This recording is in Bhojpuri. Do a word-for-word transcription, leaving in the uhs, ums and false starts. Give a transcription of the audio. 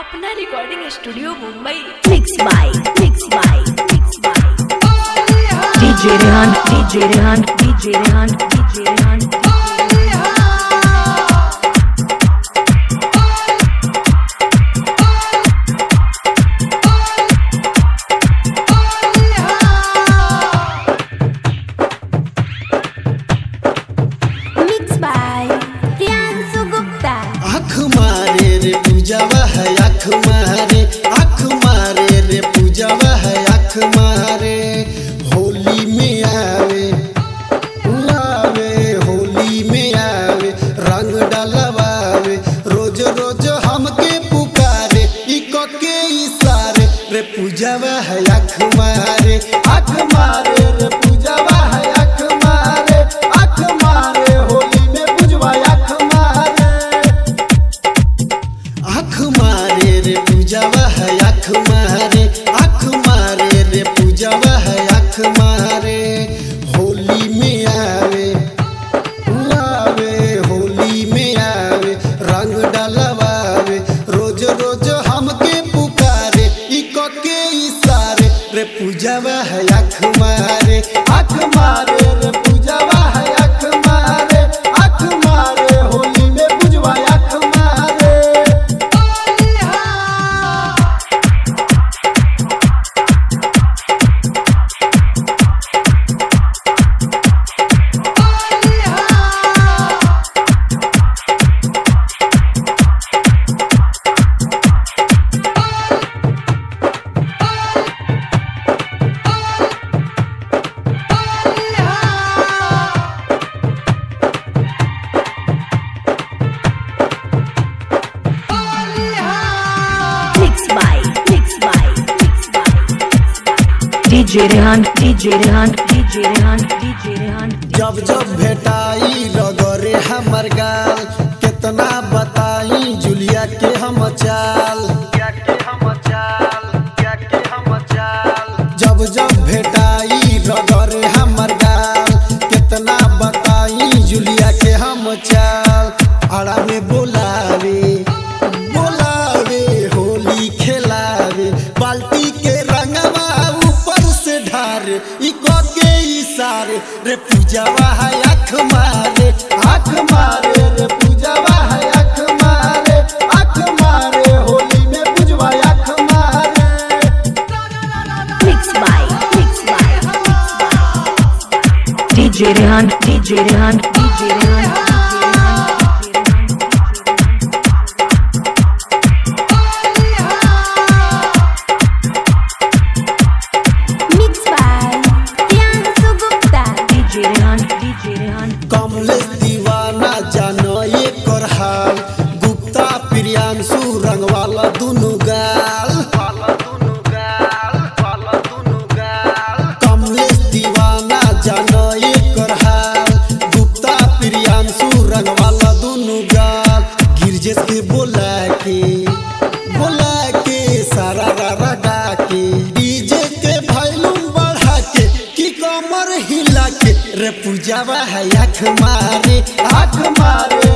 अपना recording studio Mumbai. Mix by mix by mix by DJ Rehan DJ Rehan DJ Rehan DJ Rehan mix by Priyanshu Gupta. आँख मारे रे पूजावा है आँख मारे आँख मारे रे पूजावा है आँख मारे होली में आवे आवे होली में आवे रंग डलवावे रोज रोज हमके पुकारे इको के इशारे रे पूजावा है आँख मारे आँख मारे रे पूजावा है आँख मारे आँख मारे होली में पूजवा आँख मारे आँख मारे रे पूजावा है आँख मारे आँख मारे रे पूजावा है आँख मारे होली में आवे आवे होली में आवे रंग डलवावे रोज रोज हमके पुकारे इको के इशारे रे पूजावा है आँख मारे आँख मारे रे पूजावा है आँख मारे आँख मारे होली में पूजवा आँख मारे mix by mix by mix by DJ Rehan DJ Rehan DJ Rehan DJ Rehan जब जब भेटाई रगरे हमर गाल कितना बताई जुलिया के हम चाल जब जब भेटाई रगरे हमर गाल कितना बताई जुलिया के हम चाल आड़ा में बोलावे बोलावे होली खेलावे बाल्टी के रंगवा ऊपर से ढारे इको के इशारे रे पूजावा है आँख मारे आँख मारे रे पूजावा है आँख मारे आँख मारे होली में पूजवा आँख मारे mix by mix by DJ Rehan DJ Rehan DJ Rehan mix by Priyanshu Gupta. DJ Rehan DJ Rehan Kamlesh Deewana जानो ये कर हाल गुप्ता प्रियांशु रंगवाला दुनु गाल कमलेश दीवाना जानो ये कर हाल गुप्ता प्रियांशु रंगवाला दुनु गाल गिरजेश के बोला के बोला के सारा रा गा के डीजे के वॉल्यूम बढ़ा के की कमर हिला के रे पूजावा है आँख मारे आँख मारे